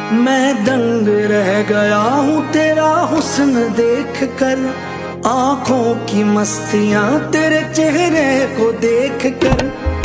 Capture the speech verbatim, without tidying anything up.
मैं दंग रह गया हूँ तेरा हुस्न देख कर, आंखों की मस्तियां तेरे चेहरे को देख कर।